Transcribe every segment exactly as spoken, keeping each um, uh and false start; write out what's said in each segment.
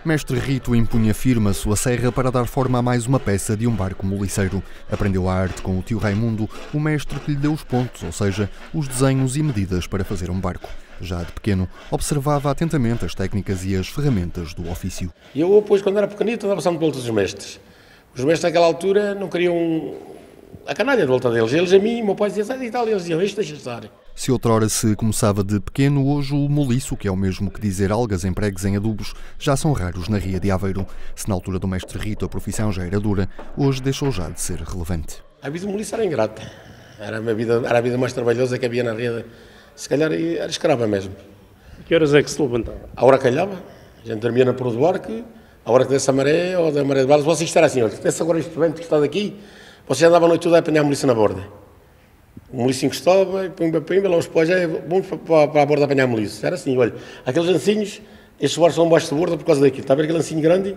Mestre Rito empunha firme a sua serra para dar forma a mais uma peça de um barco moliceiro. Aprendeu a arte com o tio Raimundo, o mestre que lhe deu os pontos, ou seja, os desenhos e medidas para fazer um barco. Já de pequeno, observava atentamente as técnicas e as ferramentas do ofício. Eu, depois, quando era pequenito, andava sempre de volta dos mestres. Os mestres, naquela altura, não queriam a canalha de volta deles. Eles a mim, o meu pai dizia, sai e tal, e eles diziam, isto deixa estar. Se outrora se começava de pequeno, hoje o moliço, que é o mesmo que dizer algas empregues em adubos, já são raros na ria de Aveiro. Se na altura do mestre Rito a profissão já era dura, hoje deixou já de ser relevante. A vida do moliço era ingrata. Era a vida, era a vida mais trabalhosa que havia na ria. Se calhar era escrava mesmo. Que horas é que se levantava? A hora calhava. A gente dormia na proa do barco, a hora que desse a maré ou da maré de balas. Vocês estarem assim, olha, desse agora este vento que está daqui, vocês andavam a noite toda a apanhar a moliça na borda. O moliço encostava, pimba, pimba, lá os pós, é, vamos para, para, para a borda apanhar a moliço. Era assim, olha, aqueles lancinhos, estes barcos são baixo de borda por causa daquilo. Está a ver aquele lancinho grande?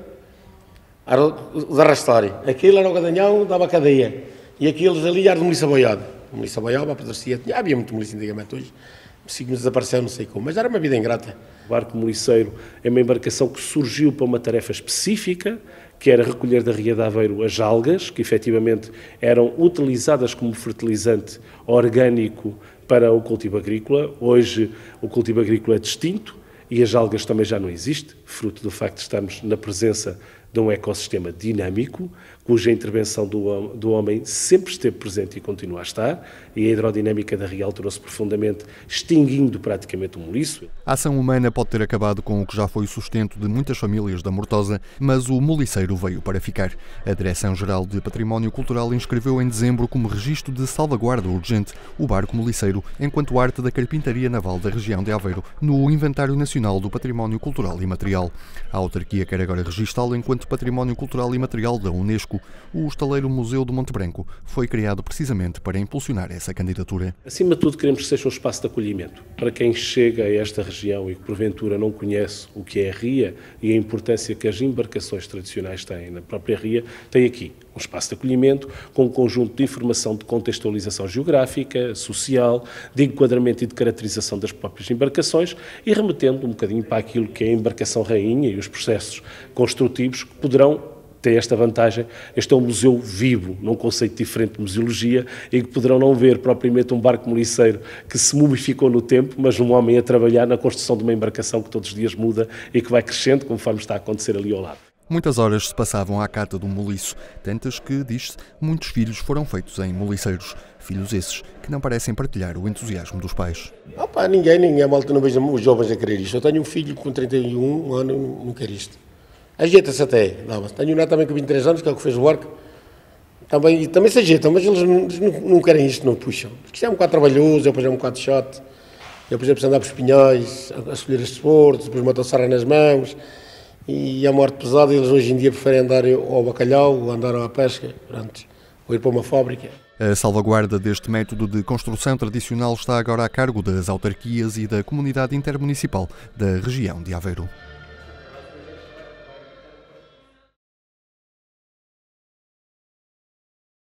Era os arrastarem. Aquilo era o gadanhão, dava a cadeia. E aqueles ali era de moliço aboiado. O moliço aboiava, apodrecia. Havia muito moliço antigamente hoje. Signos desapareceu, não sei como, mas era uma vida ingrata. O barco moliceiro é uma embarcação que surgiu para uma tarefa específica, que era recolher da ria de Aveiro as algas, que efetivamente eram utilizadas como fertilizante orgânico para o cultivo agrícola. Hoje o cultivo agrícola é distinto e as algas também já não existem, fruto do facto de estarmos na presença de um ecossistema dinâmico, cuja intervenção do, do homem sempre esteve presente e continua a estar, e a hidrodinâmica da ria alterou-se profundamente, extinguindo praticamente o moliço. A ação humana pode ter acabado com o que já foi o sustento de muitas famílias da Mortosa, mas o moliceiro veio para ficar. A Direção-Geral de Património Cultural inscreveu em dezembro como registro de salvaguarda urgente o barco moliceiro, enquanto arte da carpintaria naval da região de Aveiro, no Inventário Nacional do Património Cultural e Material. A autarquia quer agora registá-lo enquanto Património Cultural e Material da Unesco. O estaleiro Museu do Monte Branco foi criado precisamente para impulsionar essa candidatura. Acima de tudo, queremos que seja um espaço de acolhimento para quem chega a esta região e que porventura não conhece o que é a ria e a importância que as embarcações tradicionais têm na própria ria. Tem aqui um espaço de acolhimento com um conjunto de informação de contextualização geográfica, social, de enquadramento e de caracterização das próprias embarcações e remetendo um bocadinho para aquilo que é a embarcação rainha e os processos construtivos que poderão ter esta vantagem. Este é um museu vivo, num conceito diferente de museologia, e que poderão não ver propriamente um barco moliceiro que se mumificou no tempo, mas um homem a trabalhar na construção de uma embarcação que todos os dias muda e que vai crescendo, conforme está a acontecer ali ao lado. Muitas horas se passavam à cata do moliço, tantas que, diz-se, muitos filhos foram feitos em moliceiros. Filhos esses que não parecem partilhar o entusiasmo dos pais. Opa, ninguém, ninguém, a malta não vejo os jovens a querer isto. Eu tenho um filho com trinta e um anos, não quer isto. Ajeita-se até. Não, tenho um neto também com vinte e três anos, que é o que fez o barco. Também, também se ajeitam, mas eles não, não, não querem isto, não puxam. Isto é um bocado trabalhoso, depois é um bocado chato. Eu, por exemplo, preciso andar para os pinhóis, a escolher estes portos, depois motosserra nas mãos. E a morte pesada, eles hoje em dia preferem andar ao bacalhau, ou andar à pesca, pronto, ou ir para uma fábrica. A salvaguarda deste método de construção tradicional está agora a cargo das autarquias e da comunidade intermunicipal da região de Aveiro.